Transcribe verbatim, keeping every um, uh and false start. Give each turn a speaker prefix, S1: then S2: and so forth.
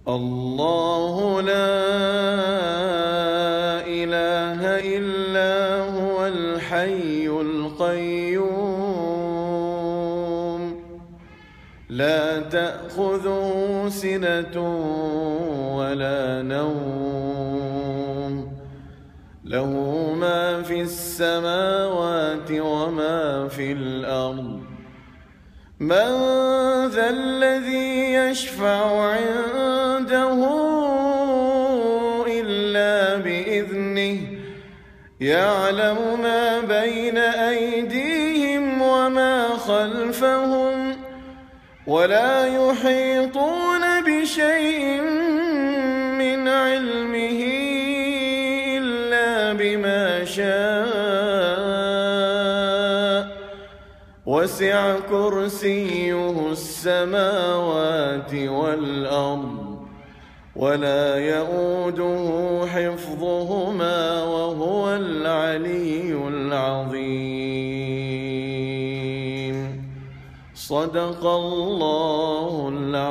S1: الله لا إله إلا هو الحي القيوم لا تأخذه سنة ولا نوم له ما في السماوات وما في الأرض من ذا الذي يشفع عنده إلا بإذنه يعلم ما بين أيديهم وما خلفهم ولا يحيطون بشيء من علمه إلا بما شاء وسع كرسيه السماوات والأرض ولا يؤوده حفظهما وهو العلي العظيم صدق الله العظيم.